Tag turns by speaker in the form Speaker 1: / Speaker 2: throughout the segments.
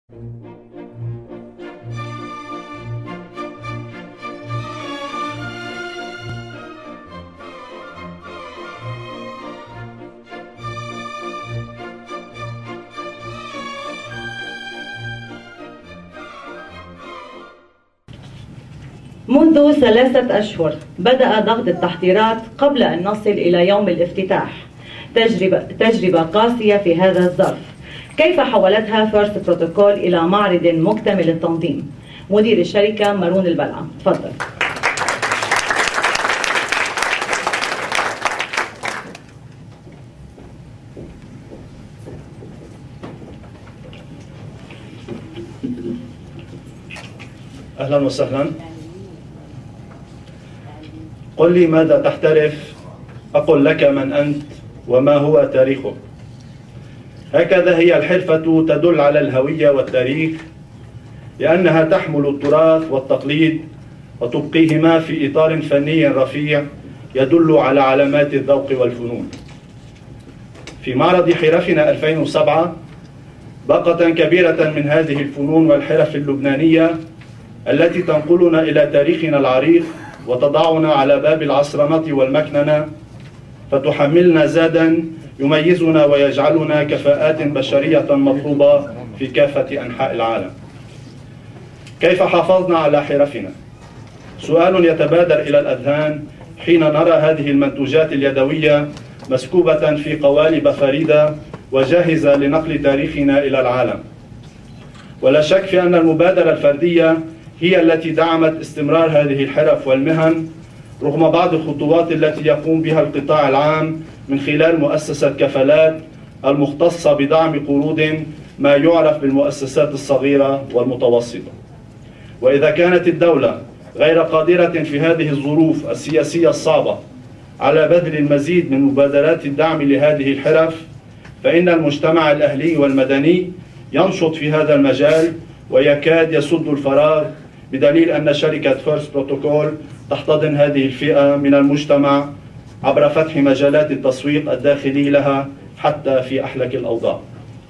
Speaker 1: منذ 3 أشهر بدأ ضغط التحضيرات قبل أن نصل إلى يوم الافتتاح. تجربة قاسية في هذا الظرف. كيف حولتها فيرست بروتوكول إلى معرض مكتمل التنظيم؟ مدير الشركة مارون البلعة، تفضل.
Speaker 2: أهلا وسهلا. قل لي ماذا تحترف، أقل لك من أنت وما هو تاريخك. هكذا هي الحرفة تدل على الهوية والتاريخ، لأنها تحمل التراث والتقليد وتبقيهما في إطار فني رفيع يدل على علامات الذوق والفنون. في معرض حرفنا 2007 باقة كبيرة من هذه الفنون والحرف اللبنانية التي تنقلنا إلى تاريخنا العريق وتضعنا على باب العصرنة والمكننة، فتحملنا زادا يميزنا ويجعلنا كفاءات بشرية مطلوبة في كافة أنحاء العالم. كيف حافظنا على حرفنا؟ سؤال يتبادر إلى الأذهان حين نرى هذه المنتوجات اليدوية مسكوبة في قوالب فريدة وجاهزة لنقل تاريخنا إلى العالم. ولا شك في أن المبادرة الفردية هي التي دعمت استمرار هذه الحرف والمهن رغم بعض الخطوات التي يقوم بها القطاع العام من خلال مؤسسة كفالات المختصة بدعم قروض ما يعرف بالمؤسسات الصغيرة والمتوسطة. وإذا كانت الدولة غير قادرة في هذه الظروف السياسية الصعبة على بذل المزيد من مبادرات الدعم لهذه الحرف، فإن المجتمع الأهلي والمدني ينشط في هذا المجال ويكاد يسد الفراغ، بدليل أن شركة فيرست بروتوكول تحتضن هذه الفئة من المجتمع عبر فتح مجالات التسويق الداخلي لها حتى في أحلك الأوضاع.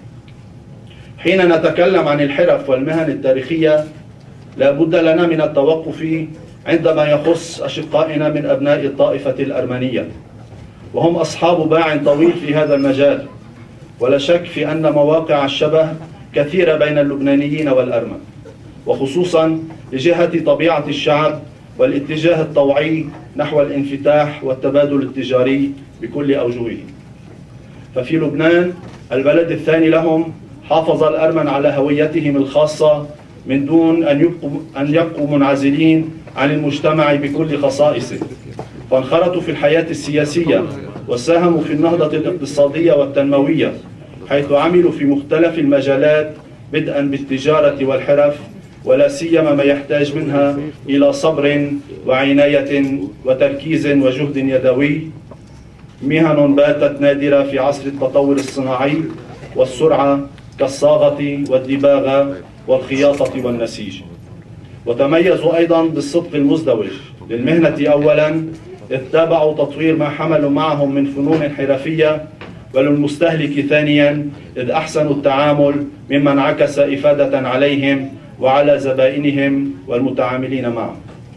Speaker 2: حين نتكلم عن الحرف والمهن التاريخية لا بد لنا من التوقف عندما يخص أشقائنا من أبناء الطائفة الأرمنية، وهم أصحاب باع طويل في هذا المجال، ولا شك في أن مواقع الشبه كثيرة بين اللبنانيين والأرمن، وخصوصا لجهة طبيعة الشعب والاتجاه الطوعي نحو الانفتاح والتبادل التجاري بكل أوجهه. ففي لبنان البلد الثاني لهم حافظ الأرمن على هويتهم الخاصة من دون أن يبقوا منعزلين عن المجتمع بكل خصائصه، فانخرطوا في الحياة السياسية وساهموا في النهضة الاقتصادية والتنموية، حيث عملوا في مختلف المجالات بدءا بالتجارة والحرف، ولا سيما ما يحتاج منها إلى صبر وعناية وتركيز وجهد يدوي، مهن باتت نادرة في عصر التطور الصناعي والسرعة كالصاغة والدباغة والخياطة والنسيج. وتميزوا أيضا بالصدق المزدوج للمهنة أولا، إذ تابعوا تطوير ما حملوا معهم من فنون حرفية، وللمستهلك ثانيا إذ أحسنوا التعامل مما انعكس إفادة عليهم وعلى زبائنهم والمتعاملين معهم.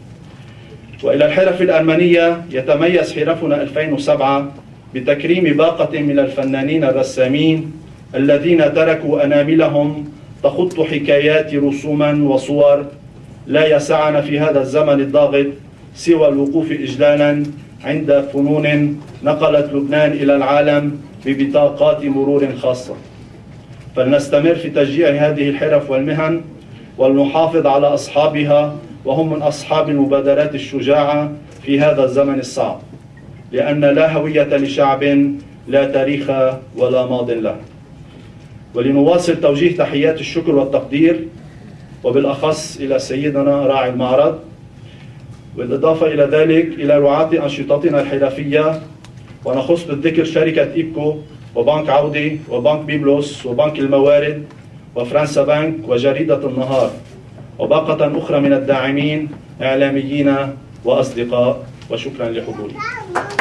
Speaker 2: وإلى الحرف الأرمنية يتميز حرفنا 2007 بتكريم باقة من الفنانين الرسامين الذين تركوا أناملهم تخط حكايات رسوما وصور لا يسعنا في هذا الزمن الضاغط سوى الوقوف إجلالا عند فنون نقلت لبنان إلى العالم ببطاقات مرور خاصة. فلنستمر في تشجيع هذه الحرف والمهن ولنحافظ على أصحابها، وهم من أصحاب المبادرات الشجاعة في هذا الزمن الصعب، لأن لا هوية لشعب لا تاريخ ولا ماض له. ولنواصل توجيه تحيات الشكر والتقدير، وبالأخص إلى سيدنا راعي المعرض، بالإضافة إلى ذلك إلى رعاة أنشطتنا الحرفية، ونخص بالذكر شركة إيبكو وبنك عودي وبنك بيبلوس وبنك الموارد وفرنسا بنك وجريدة النهار، وباقة أخرى من الداعمين إعلاميين وأصدقاء. وشكرا لحضوري.